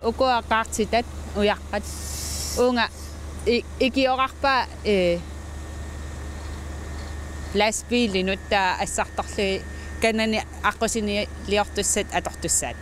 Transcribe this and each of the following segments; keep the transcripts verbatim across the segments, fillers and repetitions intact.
ukua-qaartitat uyaqqat unga ikiorarpa e lastbilinut taa assartorlu kanani aqqusini liortussat atortussaat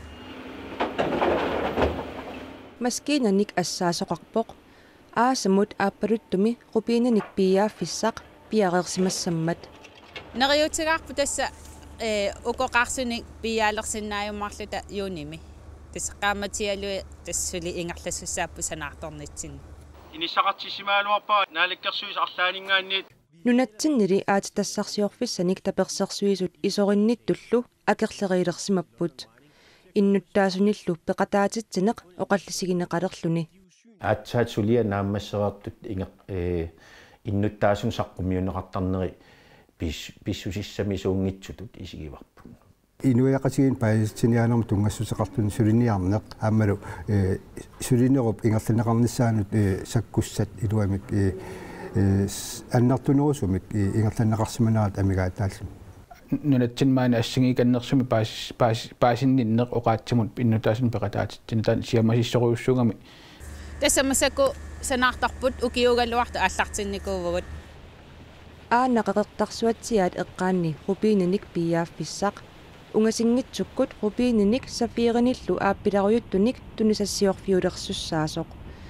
maskiinanik assaasoqarpoq aasamut aappaluttumi qupiinanik piiaaffissaq piareersimassammat neriutigaarpu tassa e ukoqarsuni piaallersinnaajummarluta yuunimi тассаққааматиалу тассули ингерлассусааппу санаарторнитсин инисақартисимаалуарпаа наалаккерсуис арлаанингаанниит нунатсиннили аати тассарсиорфиссаник таперсерсуисут исоринниттуллу акерлериилерсимаппут иннуттаасуниллу пеқатаатитсинеқ оқаллисигинеқалерлуни аатсаатсулия нааммассераартут инге э иннуттаасун саққумиунеқартарнери пис писсусиссами суунгитсутут исигиварпу инуяқатигин паалистиниаанерм тунгассусеқартун сулиниарнеқ аамалу э сулинеруп ингерланеқарниссаанут э саккуссат илуамик э аннартунерусумик ингерланеқарсиманаат амигаатааллу нунатсинмаани ассигиканнерсуми паас паас паасинниннеқ оқаатсимут иннутаасун пеқатаатитсина таан сиамасиссоруйуссугами тассамасаку санаартарпут укиугалуарта ааллартинникуувгут ааннақеқертарсуатсиаат эққаанни рупиининик пиааффиссақ унгасингитсуккут рупиининик сафиериниллу ааппиларуйуттуник тунисассиорфиулерсуссаасоқ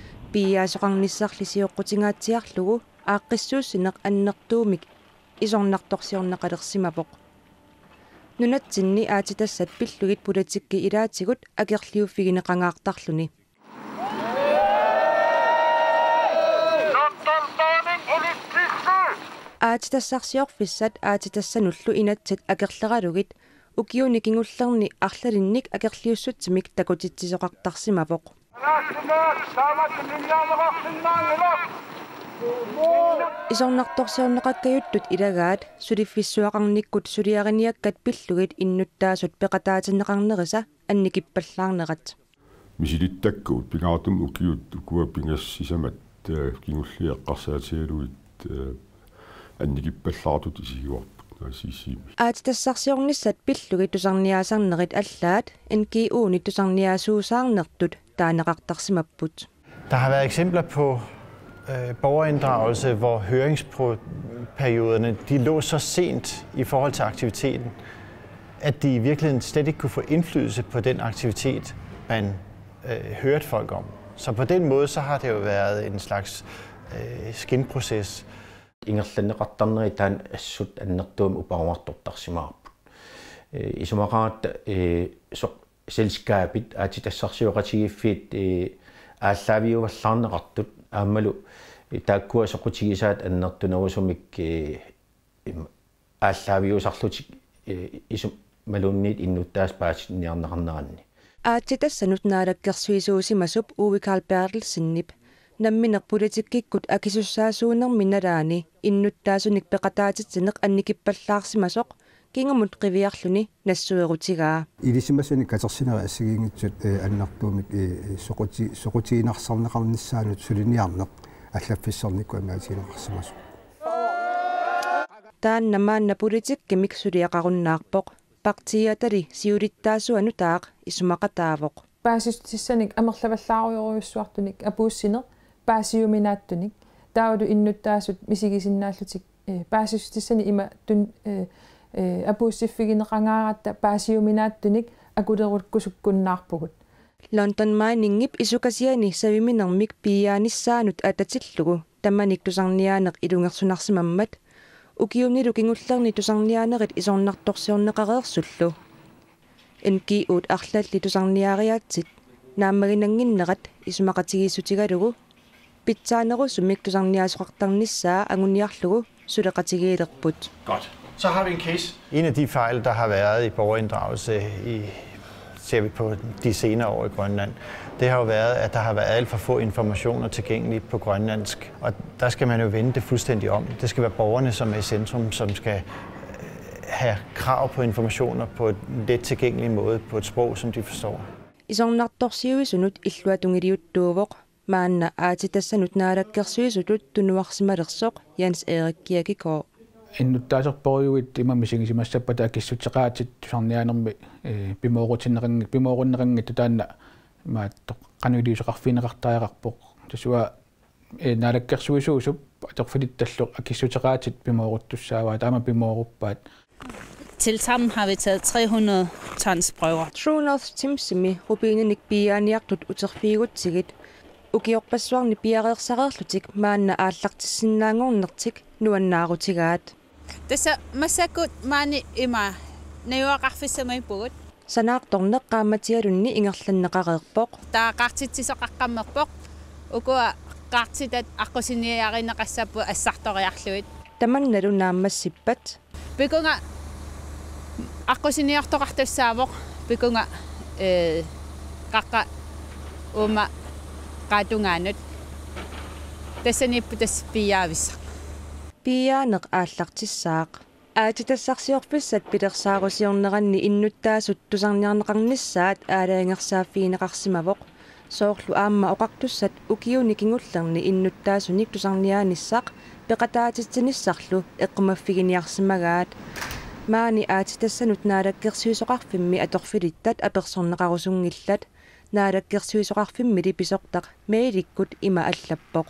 пиаасоқарниссарлисиоққутингаатсиарлугу ааққиссууссинеқ аннертуумик исорнарторсиорнеқалерсимапоқ нунатсинни аатитассат пиллугит пулатикки илаатигут акерлиуффигинеқангаартарлуни аатитассарсиорфиссат аатитассануллу инатсат акерлералугит укиуникингуллерни арлалинник акерлиуссутсимик такутитсисоқартарсимапоқ исорнарторсиорнеқаккаюттут илагаат сулиффиссуақарниккут сулиариниаккат пиллугит иннуттаасут пеқатаатиннеқарнериса анникиппаллаарнерат мисилиттаккуут пигаартум укиут укуа пингассисамат кингуллиэққарсаатигалуит анникиппаллаартут исигуарпут наасисими аатитассарсиорниссат пиллугит тусарниаасарнерит аллаат эн-ки-уни тусарниаасуусаарнертут таанеқартарсимаппут. Der har været eksempler på øh, borgerinddragelse, hvor høringsperioderne de lå så sent i forhold til aktiviteten, at de i virkeligheden slet ikke kunne få indflydelse på den aktivitet, man øh, hørte folk om. Så på den måde så har det jo været en slags øh, skinproces. ингерланеқартарнери таан ассут аннертуум упаруартортарсимаарпут э исумақаат э со селскаапит аатитассарсиоқатигиффиит э ааллаавиуваллаарнеқартут аамалу тааккуа соқутигисаат аннертунерусумик э ааллаавиусарлутик э исум малуунниит иннуттаас паасинниарнеқарнеранни аатитассанут наалаккерсуисуусимасуп Uwe Karl Bertelsen-нип намминеқ политиккиккут акисуссаасуунерминалаани иннуттаасуник пеқатаатитсинеқ анникиппаллаарсимасоқ кингамут қивиарлуни нассуерутигаа илисимасуни катерсинери ассигингитсут аннартуумик соқути соқутиинарсарнеқарниссаанут сулиниарнеқ аллаффиссерникку амаатинеқарсимасу тааннамаанна политиккимик сулиақаруннаарпоқ партиатали сиулиттаасуану таақ исумақатаавоқ паасистиссаник амерлаваллааруйоруйуссуартуник апууссинер паасиуминааттуник тааду иннуттаасут мисигисиннааллутик паасистиссани има тун э апууссиффигинеқангааратта паасиуминааттуник акулеруккусуккуннаарпугут London Mining-ип исукасиани савиминермик пиааниссаанут ататиллугу таманик тусарниаанеқ илунгерсунарсимаммат укиунилу кингуллерни тусарниаанерит исорнарторсиорнеқареерсуллу эн-ки-уут арлалли тусарниариаатсит нааммагинангиннерат исумақатигииссутигалугу питсаанерусумик тусарниаасоқартарниссаа агуниарлугу сулеқатигиилерпут. Godt. Så har vi en case. En af de fejl, der har været i borgerinddragelse i ser vi på de senere år i Grønland, det har jo været, at der har været alt for få informationer tilgængelige på grønlandsk. Og der skal man jo vende det fuldstændig om. Det skal være borgerne, som er i centrum, som skal have krav på informationer på en let tilgængelig måde, på et sprog, som de forstår. Isornartorsiuisunut illuatungiliuttuuvoq maanna aatitassanut naalakkersuisutut tunuarsimalersoq Jens Erik Kirkegaard. иннуттаасерпориуит имамисигисимассаппата акиссутеқаатит тусарниаанерми пимоорутиннеқинги пимооруннеқинги таанна maattoq qanuiliuseqarfineqartariaqarpoq tasua e naalakkersuisuusup atorfilittalloq akissuteqaatit pimooruttussaavaa taama pimooruppaat. Tilsammen har vi taget tre hundrede tons prøver. True North Timsimi rubinenik piaaniartut uterfiigutsigit ukiorpassuarni piareersaqerlutik maanna aallartissinnaangornertik nuannaarutigaat. Tässä massakut maani ima neuaqarfissamai pugut. Sanaaqtorneq qaamatialunni ingerlanneqareerpoq. Taa qaartitsisoqaqqammerpoq ukua qaartitat aqqusiniarineqassappu assartoriarluit. Tamannalu naammassippat. Pikunga aqqusiniartoqartussaavoq pikunga э qaqqa uma qaatungaanut tasanippu tas piaavissa. Piaaneq aallartissaaq. Aatitassarsiorpissat pilersaarusiorneranni innuttaasut tusarniarneqarnissaat aalaangersaaffiineqarsimavoq soorlu aamma oqartussat ukiuni kingullerni innuttaasunik tusarniaanissaq peqataatitsinissarlu eqqumaffigiниarsimagaat maani aatitassanut naalakkersuisoqarfimmi atorfilittat apersorneqarusungillat naalakkersuisoqarfimmili pisortaq meilikkut ima allappoq.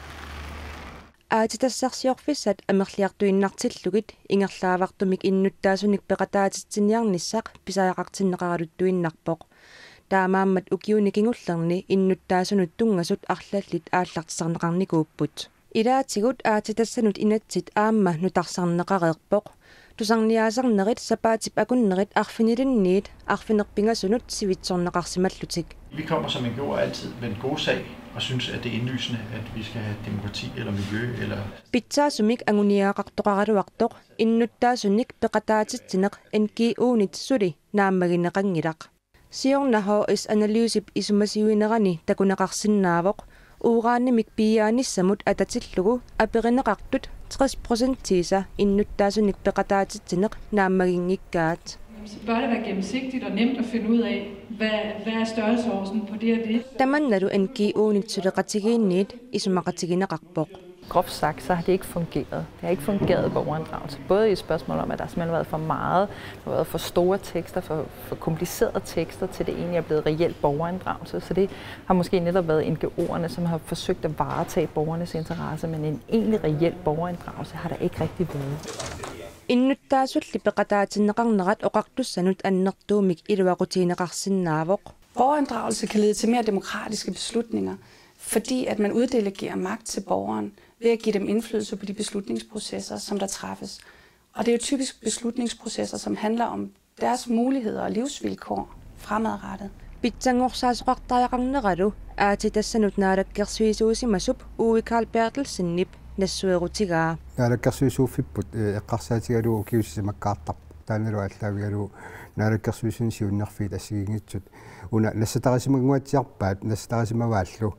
Aatitassarsiorfissat amerliartuinnartillugit ingerlaavartumik innuttaasunik peqataatitsiniarnissaq pisaaqartinneqaraluttuinnarpoq taamaammat ukiuni kingullerni innuttaasunut tungasut arlallit aallartisarneqarnikuupput ilaatigut aatitassanut inatsit aamma nutarsarneqareerpoq tusarniaasarnerit sapaatip akunnerit arfinilinniit arfinerpingasunut sivitsorneqarsimallutik. Vi kommer som en gjorde altid med en god sag og synes, at det er indlysende, at vi skal have demokrati eller miljø eller... Pitsaasumik anguniaqartoqaraluartoq innuttaasunik peqataatittineq enkiuunit suli naammagineqangilaq. Siornaho is analysip isumasiuinerani takuneqarsinnaavoq uuraanimik piaanissamut atatillugu aperineqartut tres procentiisa innuttaasunik peqataatittineq naammaginngikkaat. Bør det være gennemsigtigt og nemt at finde ud af, hvad, hvad er størrelseorden på det og det? Tamannalu enkiuunit suleqatigiinniit isumaqatigineqarpoq. Groft sagt, så har det ikke fungeret. Det har ikke fungeret borgerinddragelse. Både i spørgsmål om, at der simpelthen har været for meget, der har været for store tekster, for, for komplicerede tekster, til det egentlig er blevet reelt borgerinddragelse. Så det har måske netop været N G O'erne, som har forsøgt at varetage borgernes interesse, men en egentlig reel borgerinddragelse har der ikke rigtig været. Innuttaasulli peqataatineqarnerat oqartussanut annertuumik iluaqutiineqarsinnaavoq. Borgerinddragelse kan lede til mere demokratiske beslutninger, fordi at man uddelegerer magt til borgeren ved at give dem indflydelse på de beslutningsprocesser, som der træffes. Og det er jo typisk beslutningsprocesser, som handler om deres muligheder og livsvilkår fremadrettet. Pitsanngorsaasuqartariaqarneralu aatitassanut naalakkersuisuusimasup Uwe Carl Bertelsen-nip nassuerutigaa. Naalakkersuisuuffipput eqqarsaatigalu ukiussimakkaartarp taanalu allaavigalu naalakkersuisun siunnerfiit assigingitsut una nassataqasimaguatiarpaat nassataqasimavaallu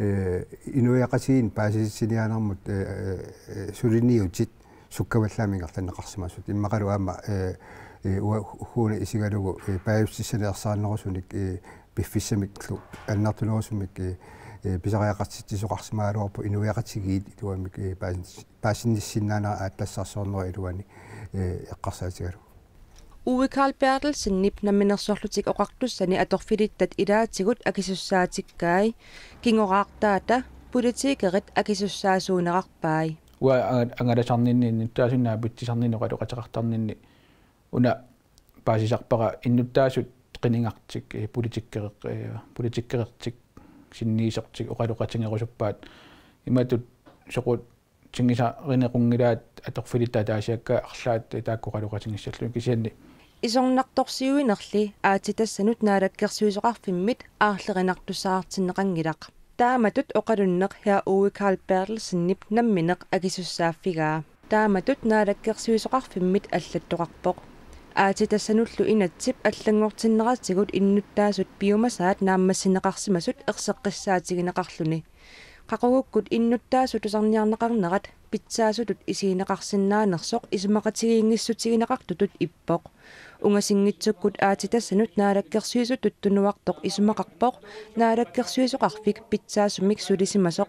inuiaqasiin paasisinianermut suliniutit sukkavallaamiingertanneqarsimasut immaqalu aama huuna isigalugu paayussissaneersaarnerusunik piffissamiklu annartunerusumik pisariaqartittisoqarsimaaluarpu inuiaqatigiit tuamik paasinnissinnaanera aattassarsoornera iluani eqqarsaatigalu. Uwe Carl Bertelsen-nip namminersorlutik oqartussani atorfilittat ilaatigut akisussaatikkaai kingoraartaata politiikerit akisussaasuunerarpaai. Ua angalasarninni taasunna pittisarnineqaluqataqartarninni una paasisarpara innuttaasut qiningartik politikkereq politikkerertik sinniisertik oqaluqatingerusuppaat imatut soqut tingisarinequngilaat atorfilitta taasiakka arlaat taakkoqaluqatingissallu kisianni isornartorsiuinerli aatitassanut naalakkersuisoqarfimmit aarlerinartussaartinneqangilaq taamatut oqalunneq hea Uwe Carl Bertelsen-nip nammineq akisussaaffigaa taamatut naalakkersuisoqarfimmit allattoqarpoq aatitassanullu inatsip allangortinneratigut innuttaasut biomasaat naammassineqarsimasut erseqqissaatigineqarluni qaqagukkut innuttaasutusarniarneqarnerat pitsaasutut isiineqarsinnaanersoq isumaqatigiingissutigineqartutut ippoq ungasingitsukkut aatitassanut naalakkersuisut tuttunuartoq isumaqarpoq naalakkersuisoqarfik pitsaasumik sulisimasoq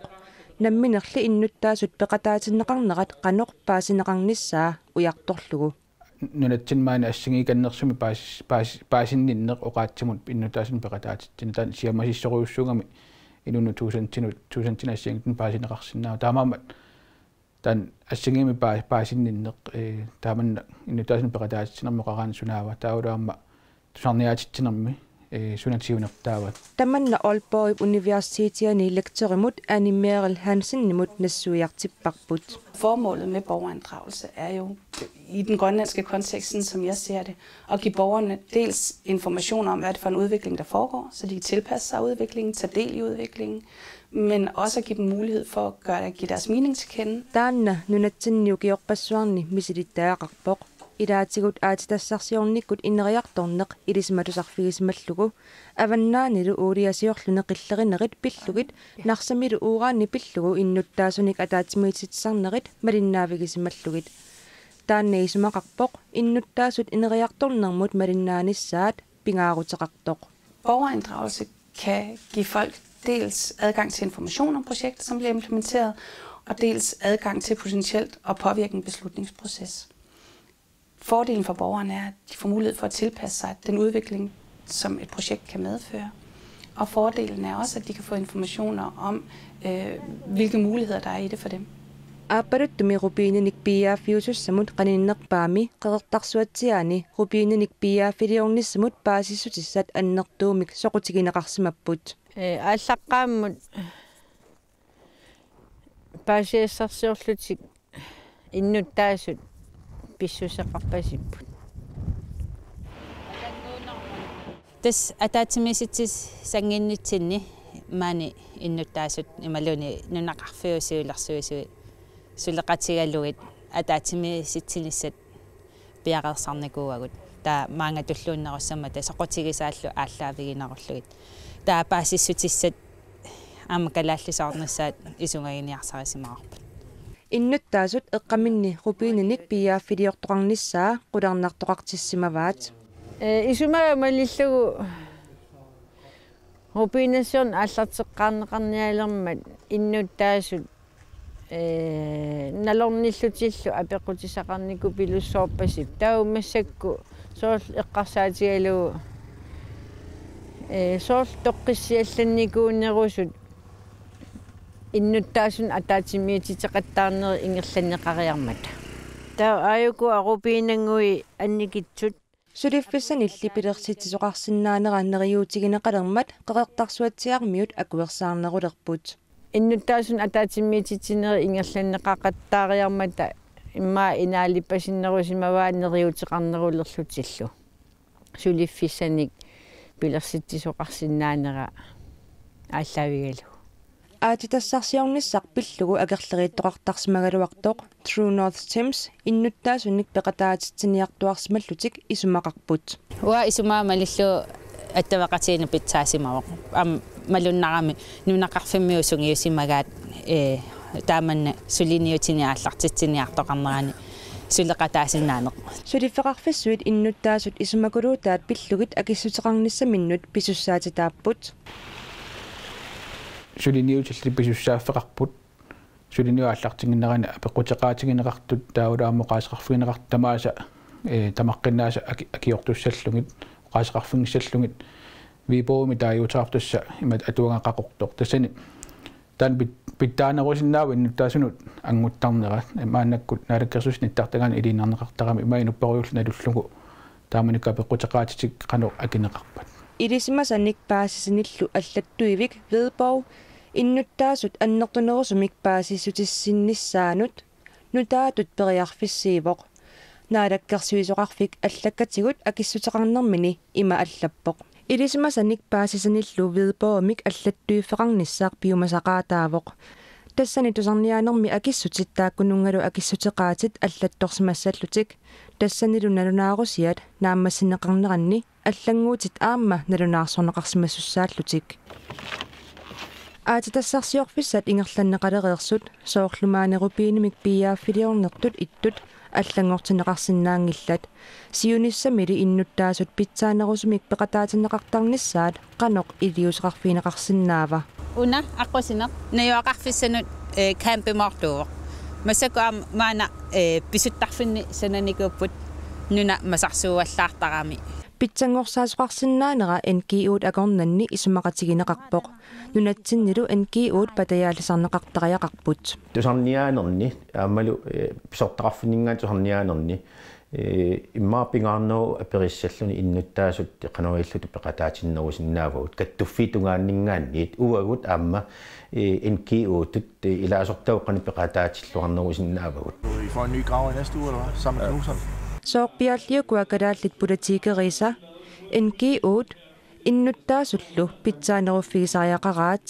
namminerli innuttaasut peqataatinneqarnerat qanoq paasineqarnissaa uyartorlugu nunatsin maana assingikаннерсуми паас паас паасинниннеқ оқаатсимут иннутаасын пеқатаатитсина таан сиамасиссориуссугами инуну тусантину тусантинассиангтин паасинеқарсинаа таамаамат таан ассингими паа паасинниннеқ э тааманна иннутаасын пеқатаатитсинерми қараан сунаава таулаамма тусарниаатитсинерми э сунатсиунертаават таманна Aalborg Universitetiani lektorimut animerel Hansen-nimut nassuiartipparput. Formålet med borgerinddragelse er jo i den grønlandske kontekst, som jeg ser det, at give borgerne dels information om, hvad det er for en udvikling, der foregår, så de kan tilpasse sig udviklingen, tage del i udviklingen, men også at give dem mulighed for at gøre, at give deres mening til kende. Taanna nunatsinniukiorpassuarni misilittaaqarpoq ilaatigut aatitassarsiornikkut inneriartorneq ilismatusarfigismallugu avannaanilu uuriasiorlune qillerinerit pillugit narsamilu uuraanni pillugu innuttaasunik ataatimiititsarnerit malinnaavigisimallugit taanni isumaqarpoq innuttaasut inneriartornermut malinnaanissaat pingaaruteqartoq. Borgerinddragelse kan give folk dels adgang til information om projekter, som bliver implementeret, og dels adgang til potentielt at påvirke en beslutningsproces. Fordelen for borgerne er, at de får mulighed for at tilpasse sig den udvikling, som et projekt kan medføre. Og fordelen er også, at de kan få informationer om, øh, hvilke muligheder der er i det for dem. Aaparuttumi rubiininik piaafiusussamut qaninnerpaami qeqertarsuatsiaani rubiininik piaafiliornissamut paasissutissat annertuumik soqutigineqarsimapput. Ааллаққааммут паасиассарсиорлутик иннуттаасут писсусеқарпасиппут. Тас атаатимиситсис сангиннитсинни маани иннуттаасут ималуни нунақарфиусиулерсуисуи сулеқатигаллугит атаатимиситсиниссат пиақарсарникууагут таа маанга туллууннеруссама тасоқутигисааллу ааллаавигинеруллугит таа паасиссутиссат аама калааллисаарнссаат исунгагиниарсарисимаарпут. Innuttaasut eqqaminni rupiininik piaaffiliortoqarnissaa qularnartoqartissimavat. Э исумаамалиллугу rupiinassuun ааллартеққарнеқарниалермат иннуттаасут э налорниллутиллу апеқутисақарнику пилуссоорпасип таумассакку соорл эққарсаатигалугу э соорл тоққиссиалланникуунерусут иннуттааsun атаатимиититеқаттаарнери ингерланнеқариармата таа аюку арупиинангуи анникитсут сулиффисанилли пилерситисоқарсинаанерааннериуутигинеқалермат қеқертарсуатсиармиут акуерсаарнерулерпут иннуттааsun атаатимиититинери ингерланнеқақаттаариармата иммаа инаалиппасиннерусимавааннериутеқарнерулерлутиллу сулиффисаник пилерситисоқарсинаанера ааллавигалу аатитассарсиорниссақ пиллугу акерлерииттоқартарсимагалуартоқ True North Thames иннуттаасунник пеқатаатитсиниартуарсималлутик исумақарпут уа исумаамалиллу аттавақатиина питсаасимавоқ ам малуннарами нунақарфиммиусунгиусимагаат э тааманна сулиниутиниааллартитсиниартоқарнерани сулеқатаасиннаанеқ сулиффеқарфиссуит иннуттаасут исумакулуутаат пиллугит акиссутеқарниссаминнут писуссаатитааппут сулиниутилли писуссааффеқарпут сулиниу ааллартингиннерани апеқутеқаатингинеқартут таулаамоқаасеқарфигинеқарт тамааса э тамаққиннааса акиортуссаллугит оқаасеқарфингиссаллугит вибооми тааюутаартусса имат атуангақақортоқ тассани таан питтаанерусиннаава иннуттаасунут ангуттарнера маанаккут наалаккерсус ниттартагаани илиннарнеқартарами имаинуппаруйуллу налуллугу тааманикка апеқутеқаатитик қано акинеқарпат илисимасаник паасисиниллу аллаттуивик Vedborg иннуттаасут аннертунерусумик паасиссутиссиннissaanут нутаатут периарфиссиивоқ наалаккерсуисоқарфик аллаккатигут акиссутеқарнермини има аллаппоқ илисимасаник паасисиниллу Vedborgmik аллаттуиффеқарниссаақ пиумасақаатаавоқ тассани тусарниаанерми акиссутиттааккунунгалу акиссутеқаатит аллатторсимассаллутик тассанилу налунаарусиат нааммассинеқарнеранни аллангуутит аама налунаарсорнеқарсимассуссааллутик аатитассарсиорфиссат ингерланнеқалереерсут соорлумаанерупиинимик пиааффилиорнертут иттут аллангортинеқарсинаангиллат сиуниссамили иннуттаасут питсаанерусумик пеқатаатинеқартарнissaат қаноқ илиусеқарфинеқарсинаава уна аққусинеқ наюақарфиссанут э кампимортуувоқ масакуам маана э писуттарфинни сананикууппут nuna masarsuuallаарtarami Pitsangorsaasuqarsinnaanera N G O't akornanni isumaqatigineqarpoq nunatsinnilu N G O't patayaalisarneqartariaqarput tusarniaanerni aammalu pisortaqarfuningaan tusarniaanerni имма пингарноо апериссаллуни иннуттаасут канарииллуту пеқатаатиннерусиннаавагут каттуффитугааннингаанниит уагут аама энкиотут илаасортауққани пеқатаатиллуарнерусиннаавагут Vi får en ny graver i næste uge, eller hvad? Sammen med knuserne. Soorpiarliukuakalaаллит политикериса N G O't иннуттаасуллу питсаанерuffigisariaqaraat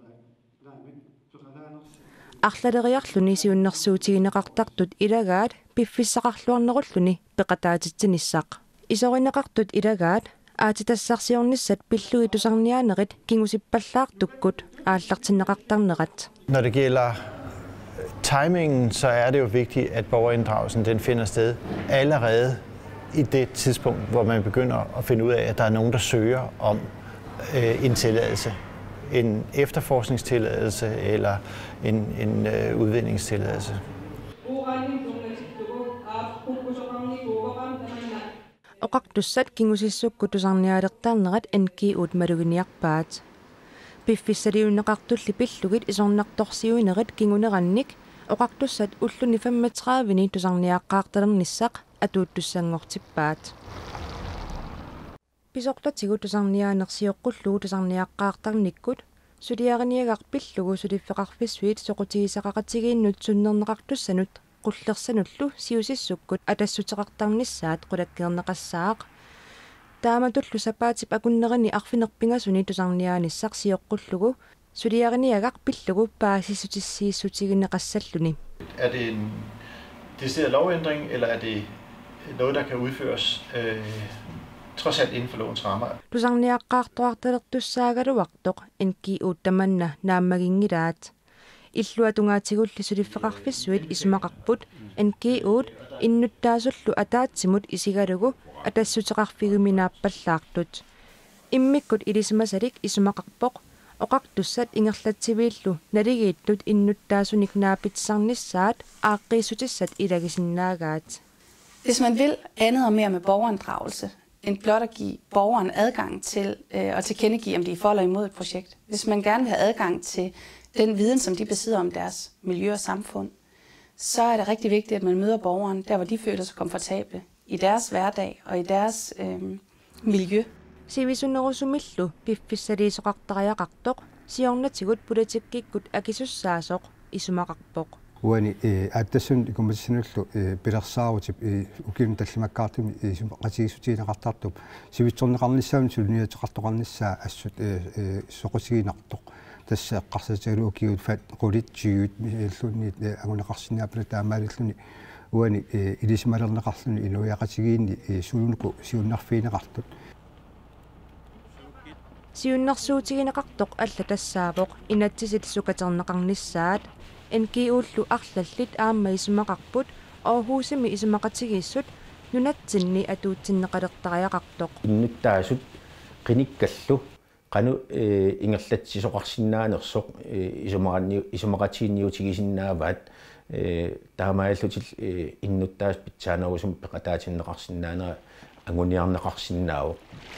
арлалериарлуни сиуннэрсуутигинеқартартут илагаат пиффиссақарлуарнеруллуни пеқатаатитсиниссақ исоринеқартут илагаат аатитассарсиорниссат пиллуи тусарниаанерит кингусиппаллаартуккут ааллартиннеқартарнерат. Når det gælder timingen, så er det jo vigtigt, at borgerinddragelsen den finder sted allerede i det tidspunkt, hvor man begynder at finde ud af, at der er nogen, der søger om øh, en tilladelse. En efterforskningstilladelse eller en, en øh, udvindingstilladelse. Oqartussat kingusissukku tusarniaalерtаарnerat N G O't maluginiarpaat piffissaliunneqartulli pillugit isornartorsiuinerit kingunerannik oqartussat ulluni femogtredive tusarniaaqqaartalernissaq atuuttussanngortippaat pisorlatigu tusarniaanersioqqullugu tusarniaaqqaartarnikkut suliariniagarpillugu suliffeqarfissuit soqutigisaqaqatigiinnut sunnerneqartussanut qullersanullu siusissukkut atassutеqartarnissaat qulakkeerneqassaaq taamatullu sapaatip akunnerini arfinerpingasuni tusarniaanissaq sioqqullugu suliariniagarpillugu paasissutissiissutigineqassalluni. Er det en decideret lovændring, eller er det noget, der kan udføres øh, trods alt inden for lovens rammer? Tusarniaqqaartuartalertussaagaluartoq N G O't tamanna naammagingilaat иллуатунгаатигулли сулиффеқарфиссуит исмақарпут N G O't иннуттаасуллу атаатсимут исигалугу атассутеқарфигуминааппаллаартут иммиккут илисмасалик исмақарпоқ оқартуссат ингерлатсивииллу налигииттут иннуттаасуник наапитсарнissaat ааққиисутиссат илагисиннаагаат. Hvis man vil andet og mere med borgerinddragelse, end blot at give borgeren adgang til øh, at tilkendegive, om de er for eller imod et projekt. Hvis man gerne vil have adgang til den viden, som de besidder om deres miljø og samfund, så er det rigtig vigtigt, at man møder borgeren der, hvor de føler sig komfortable i deres hverdag og i deres øh, miljø. Sivisunnerusumillu piffissaliisoqartariaqartoq siornatigut politikkikut akisussaasoq isumaqarpoq уани э аттасун икумассинуллу э пилерсаарутип э укилун таллимаккаартуми qatigisutiinaqartartup sivitsorneqarnissaami suluniatеqartoqarnissaa assut э э soqutiginartoq тасса эққарсатигалу укиут фат qulitsigут иллунни агунеқарсинаапла таамаалиллуни уани э илисималернеқарлуни инуяқатигиинни э сулунуку сиуннарфиинеқартут сиуннарсуутигинеқартоқ алла тассаавоқ инатсисит сукатернеқарнissaат N G O'llu arlallit aamma isumaqarput Aarhusimi isumaqatigissut nunatsinni atuutsinneqalertariaqartoq иннуттаасут qinikkallu qanu ingerlatsisoqarsinnaanersoq isumaqanni isumaqatiinniutigisinnaavat taamaallуtil innuttaas pitsaanерусум peqataatiinneqarsinnaanera anguniarneqarsinnaavo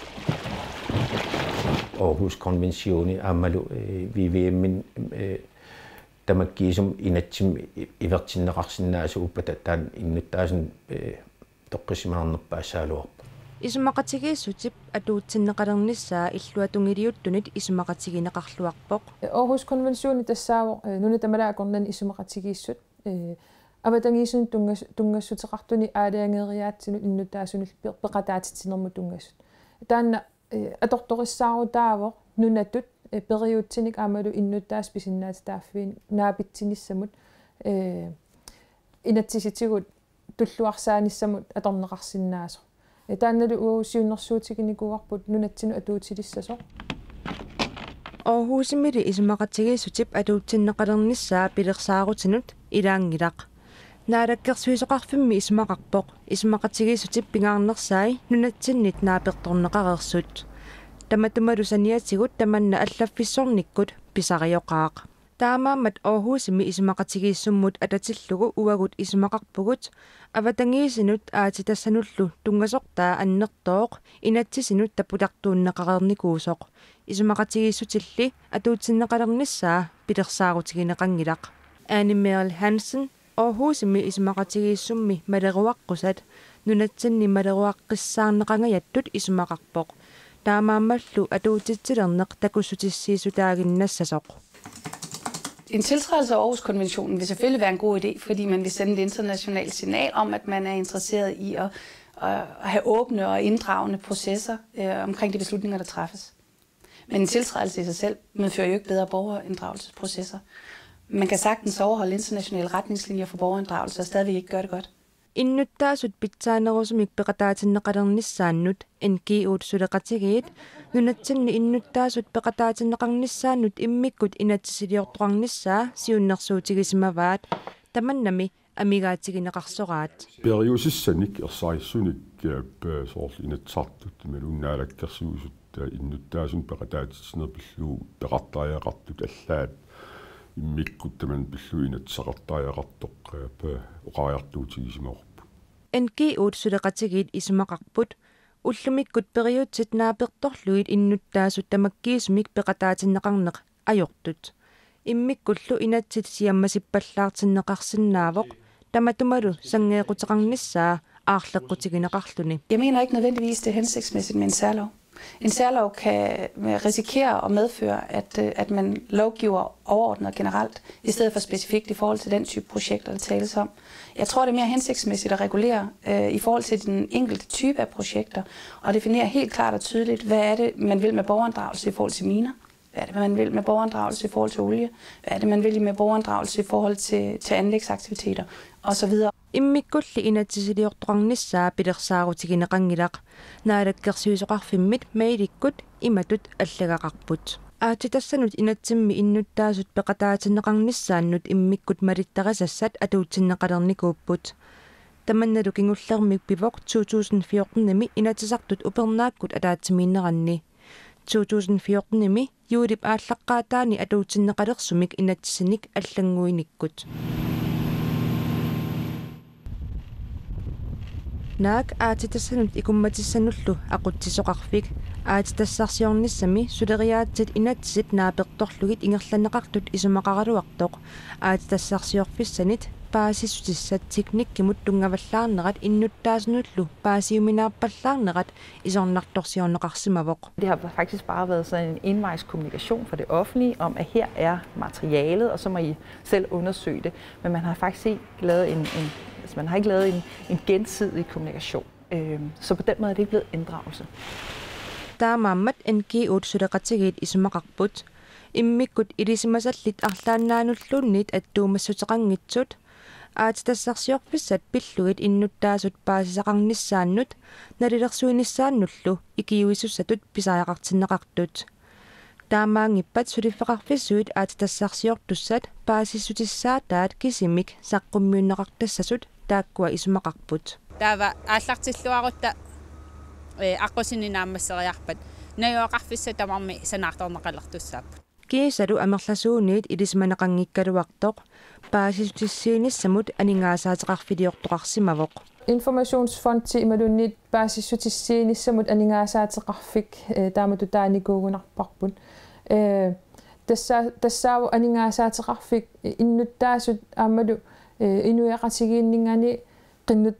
Aarhus konventioni aammalu V V M'in tamakkiisum inatsim ivertinneqarsinnaasu uppatataan innuttaasun toqqisimaarnerpaassaaluarpa isumaqatigiissutip atuutsinneqalernissaa illuatungiliuttunit isumaqatigineqarluarpoq Aarhus konventioni tassaavo nuni tamalaakornan isumaqatigiissut avatangiisun tungas tungassutеqartuni aaliangeriaatsinu innuttaasunil peqataatitsinermu tungassut taanna atortorissaaru nunatut periutinik amalu innuttaas pisinnaatitaaffiin naapitsinnissamut э inatsisitigut tulluarsaanissamut atorneqarsinnaaso taannalu uusiunnersuutiginikuarput nunatsinu atuutilissaso Aarhusimili isumaqatigiissutip atuutsinneqalernissaa pilersaarutinut ilaangilaq naalakkersuisoqarfimmi isumaqarpoq isumaqatigiissutip pingaarnersaai nunatsinnit naapertorneqarersut tamatumalu saniatigut tamanna allaffissornikkut pisarioqaaq Taamaammat Aarhusimi isimaqatigiissummut atatillugu uagut isimaqarpugut avatangiisinut aatitassanullu tungasortaa annertooq inatsisinut taputartuunnaqaqernikuusoq isimaqatigiissutilli atuutsinneqalernissaa pilersaarutigинеқангилaq Anne Merle Hansen Aarhusimi isimaqatigiissummi maleruaqqusat nunatsinni maleruaqqissaarneqangayattut isimaqarpoq taamaammallu atuutitsilerneq takussutissiisutaaginnassasoq. En tiltrædelse af Aarhus-konventionen vil selvfølgelig være en god idé, fordi man vil sende et internationalt signal om, at man er interesseret i at, at have åbne og inddragende processer øh, omkring de beslutninger, der træffes. Men en tiltrædelse i sig selv medfører jo ikke bedre borgerinddragelsesprocesser. Man kan sagtens overholde internationale retningslinjer for borgerinddragelse og stadigvæk ikke gøre det godt. Innuttaasut pitsaanerusumik peqataatinneqalernissaannut N G O't suleqatigiit nunatsinni innuttaasut peqataatinneqarnissaannut immikkut inatsisiliortorarnissaa siunnersuutigisimavaat tamannami amigaatigineqarsoraat periusissanik ersaarissunik soorl inatsartut men unnaalakkersuusut innuttaasun peqataatitsinnerpillu peqartariaqartut allaat immikkut taman pillu inatsaqartariaqartoq oqariartuutigisimorpu N G O't suleqatigiit isimaqarput уллумиккут периутсит нааперторлуит иннуттаасут тамаккиисумик пеқатаатиннеқарнеқ ajortut иммиккуллу инатсит сиаммасиппаллаартиннеқарсинаавоқ таматумалу сангеэқутеқарниссаа аарлеққутигинеқарлуни. Jeg mener ikke nødvendigvis det er hensigtsmæssigt med en særlov. En særlov kan risikere at medføre, at, at man lovgiver overordnet og generelt, i stedet for specifikt i forhold til den type projekter, der tales om. Jeg tror, det er mere hensigtsmæssigt at regulere øh, i forhold til den enkelte type af projekter, og definere helt klart og tydeligt, hvad er det, man vil med borgerinddragelse i forhold til miner, hvad er det, man vil med borgerinddragelse i forhold til olie, hvad er det, man vil med borgerinddragelse i forhold til, til anlægsaktiviteter osv. Immikkulli inatsisiliortorarnissaa pilersaarutigинеқангилaq naalakkersuisoqarfimmit mailikkut imatut allagaqarput aatitassanut inatsimmi innuttaasut peqataatinneqarnissaannut immikkut malittaqasassat atuutsinneqalernikuupput tamannalu kingullermik pivoq to tusind fjorten-nimi inatisartut upernaakkut ataatimiinneranni to tusind fjorten-nimi juulip aallaqqaataani atuutsinneqalersumik inatsissinik allanguinikkut naak aatitassanut ikummatissanullu aqutsisoqarfik aatitassarsiornissami suleriaatsit inatsisit naapertorlugit ingerlaneqartut isumaqaraluartoq aatitassarsiorfissanit paasissutissat teknikkimut tungavallaarnerat innuttaasunullu paasiuminaarpallaarnerat isornartorsiorneqarsimavoq. Det har faktisk bare været sådan en envejskommunikation for det offentlige om, at her er materialet, og så må I selv undersøge det. Men man har faktisk ikke lavet en, en altså man har ikke lavet en, en gensidig kommunikation. Øhm, så på den måde er det ikke blevet inddragelse. Taamaammat N G O't suleqatigiit isumaqarput immikkut ilisimasallit arlaannaanulluunnit attuumassuteqangitsut aatitassarsiorpissat pillugit innuttaasut paasisaqarnissaannut nalilersuinissaannullu ikiuisussatut pisaajaqartinneqartut taamaangippat suliffeqarfissuit aatitassarsiortussat paasissutissaataat kisimik saqqummiunneqartassasut taakkua isumaqarput taava ааллартиллуарутта э аққусининааmmассериарпат наюақарфиссатамарми санаарторнеқалертуссааппут kiisalu amerlasuuniit ilismanaqanngikkaluartoq paasisutissiinissamut aningaasaateqarfiliortoqarsimavoq Informationsfond imalunnit paasissutissiinissamut aningaasaateqarfik taamatu taanikuugunarparput э тасса тассааву анигаасаатеқарфик иннуттаасут аамалу инуяқатигииннингани qinнут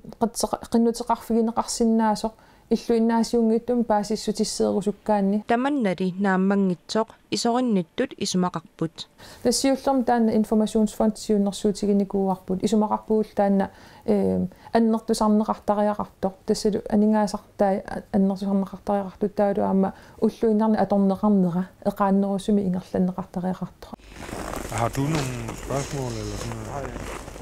qinнутеқарфигинеқарсинаасоқ иллу иннаасиунгиттум паасиссутиссеерусуккаанни таманнали нааммангитсоқ исоринниттут исумақарпут тассиуллерм таанна информationsfond сиуннэрсуутигиникууарпут исумақарпуул таанна э аннертусарнеқартариақартоқ тассалу анигаасартаа аннертусарнеқартариақартут таалу аама уллуиннарни аторнеқарнера эқааннерусуми ингерланнеқартариақартоқ. Har du nogle spørgsmål eller sådan noget?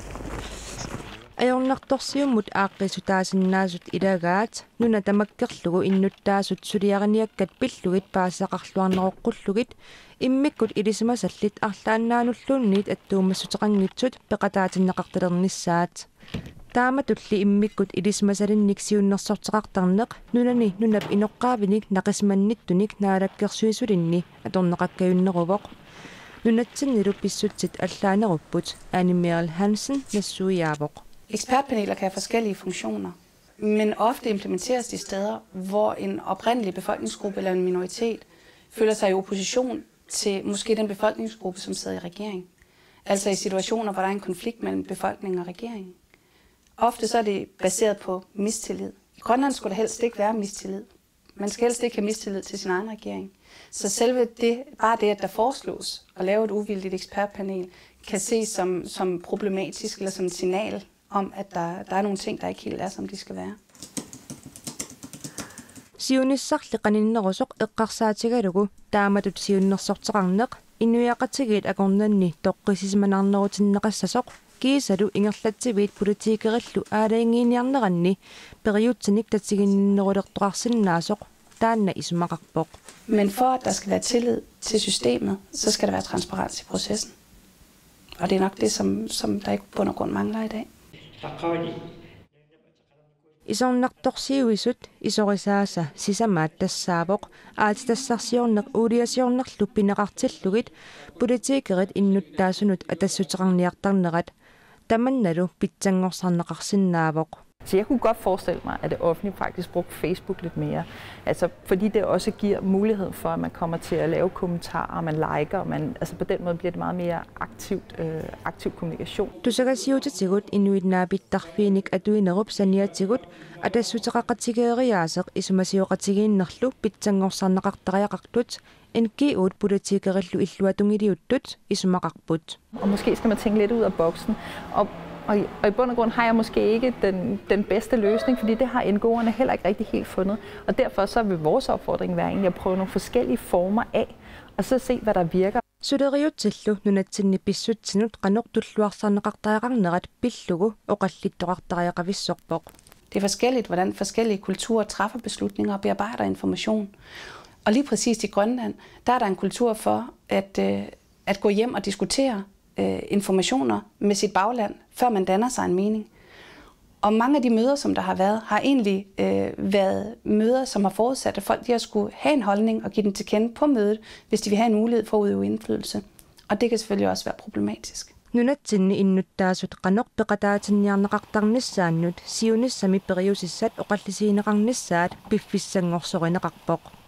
ajornartorsiummut aaqqisutaasinnaasut ilagaat nuna tamakkerlugu innuttaasut suliariniakkat pillugit paasaqarluarneroqqullugit immikkut ilisimasallit arlaannaanulluunniit attuumassuteqangitsut peqataatinneqartalernissaat taamatulli immikkut ilisimasalinnik siunnersorteqartarneq nunani nunap inoqqaavinik naqismannittunik naalakkersuisulinni atorneqakkayunneruvoq Nunatsinniru pissutsit allaanerupput Anne Merel Hansen Nassuiaavoq. Ekspertpaneler kan have forskellige funktioner, men ofte implementeres de steder, hvor en oprindelig befolkningsgruppe eller en minoritet føler sig i opposition til måske den befolkningsgruppe, som sidder i regering. Altså i situationer, hvor der er en konflikt mellem befolkningen og regeringen. Ofte så er det baseret på mistillid. I Grønland skulle der helst ikke være mistillid. Man skal helst ikke have mistillid til sin egen regering. Så selve det, bare det, at der foreslås at lave et uvildigt ekspertpanel, kan ses som, som problematisk eller som et signal om, at der, der er nogle ting, der ikke helt er, som de skal være. Siunissarliqaninnerusoq eqqarsaatigalugu taamatut siunnersorteqarneq inuiaqatigiit akornanni toqqisismanarnerutinnaqassasoq kiisalu ingerlatsiviit politiikerillu aalaingiiniarneranni periutsinik tatsiginnerulерtoqarsinnaasoq taanna isumaqarpoq. Men for at der skal være tillid til systemet, så skal der være transparens i processen. Og det er nok det, som, som der ikke på bund og grund mangler i dag. Isornartorsiuisut isorisaasa sisamaat tassaavoq aatitassarsiorneq uuliasiornerlu pineqartillugit politiikerit innuttaasunut atassutiqarniartarnerat tamannalu pitsangorsaarneqarsinnaavoq. Så jeg kunne godt forestille mig, at det offentlige faktisk brugte Facebook lidt mere. Altså, fordi det også giver mulighed for, at man kommer til at lave kommentarer, man liker, og man, altså på den måde bliver det meget mere aktivt, øh, aktiv kommunikation. Du skal sige til tigut inuit nabittarfiinik atuinerup saniatigut atassutiqaqatigeeriaaseq isumasiuqatigiinnerlu pitsangorsaarneqartariaqartut en giut politiikerillu illuatungiliuttut isumaqarput. Og måske skal man tænke lidt ud af boksen. Og Og i, og i bund og grund har jeg måske ikke den, den bedste løsning, fordi det har N G O'erne heller ikke rigtig helt fundet. Og derfor så vil vores opfordring være egentlig at prøve nogle forskellige former af, og så se, hvad der virker. Suderiutillu nunatsinni pissutsinut qanortulluarsaarneqartariaqarnerat pillugu oqallittoqartariaqavissorpoq. Det er forskelligt, hvordan forskellige kulturer træffer beslutninger og bearbejder information. Og lige præcis i Grønland, der er der en kultur for at, at gå hjem og diskutere informationer med sit bagland, før man danner sig en mening. Og mange af de møder, som der har været, har egentlig øh, været møder, som har forudsat, at folk de har skulle have en holdning og give den til kende på mødet, hvis de vil have en mulighed for at udøve indflydelse. Og det kan selvfølgelig også være problematisk. Nunatsinni innuttaasut qanorpeqataatinniarneqartarnissaannut siunissami periusissat oqallisiineqarnissaat piffissangorsorinneqarpoq.